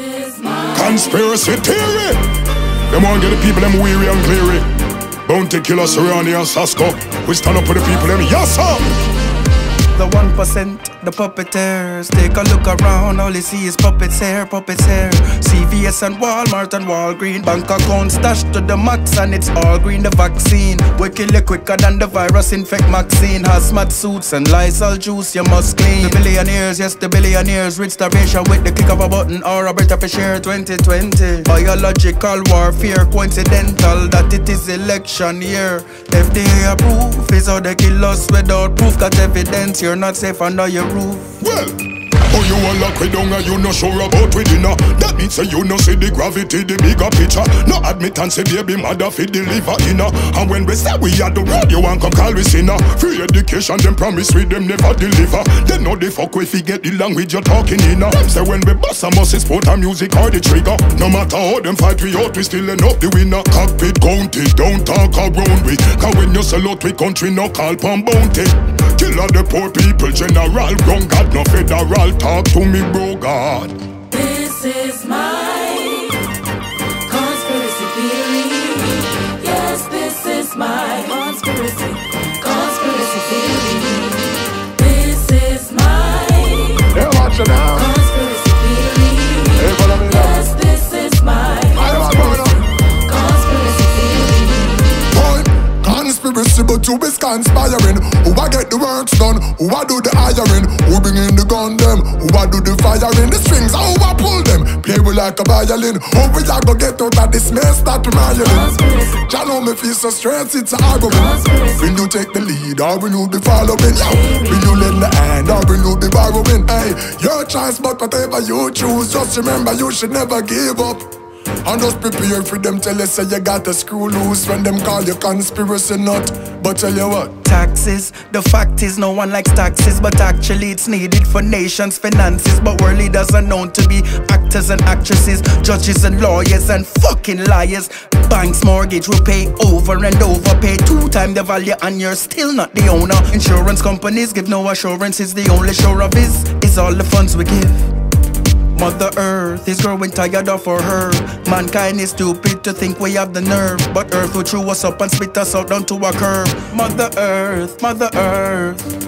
Conspiracy theory. Them want get the people them weary and cleary. Bounty killer Serrani and Sasko. We stand up for the people them, yes sir. The 1%, the puppeteers. Take a look around, all you see is puppets here, puppets here. CVS and Walmart and Walgreen. Bank account stashed to the max and it's all green. The vaccine will kill you quicker than the virus infect Maxine. Hazmat suits and Lysol juice you must clean. The billionaires, yes the billionaires. Rich the ratio with the click of a button or a better for share 2020. Biological warfare, coincidental that it is election year. FDA approved is how they kill us without proof. Got evidence you're not safe under your roof. Well, oh you a lock we down and you no sure about we dinner. That means say you no see the gravity, the bigger picture. No admittance say baby mother fi deliver inner. And when we say we are the road, you want come call we sinner. Free education them promise we them never deliver. They know they fuck we fi get the language you're talking in. Them say when we bust a must sport and music or the trigger. No matter how them fight we out, we still end up the winner. Cockpit county, don't talk around we. Cause when you sell out we country no call pon bounty. Kill all the poor people, general, wrong God, no federal. Talk to me, bro, God. This is my conspiracy theory. Yes, this is my conspiracy theory. This is my conspiracy theory. Yes, this is my conspiracy theory. Conspiracy, but you is conspiring. Who I get the works done? Who I do the hiring? Who bring in the gun them? Who I do the firing? The strings, how I pull them? Play with like a violin. How we a go get out of this mess that we marrying? Jah know me feel so stressed, it's an argument. Will you take the lead or will you be following? Yo, will you lend the hand or will you be borrowing? Hey, your choice, but whatever you choose, just remember you should never give up. And just prepare for them till they say you got a screw loose when them call you conspiracy nut. But tell you what, taxes, the fact is no one likes taxes, but actually it's needed for nations' finances. But world leaders are known to be actors and actresses, judges and lawyers and fucking liars. Banks mortgage will pay over and over, pay 2 times the value and you're still not the owner. Insurance companies give no assurance, is the only sure of is all the funds we give. Mother Earth is growing tired of our herd. Mankind is stupid to think we have the nerve, but Earth will chew us up and spit us out down to a curve. Mother Earth, Mother Earth.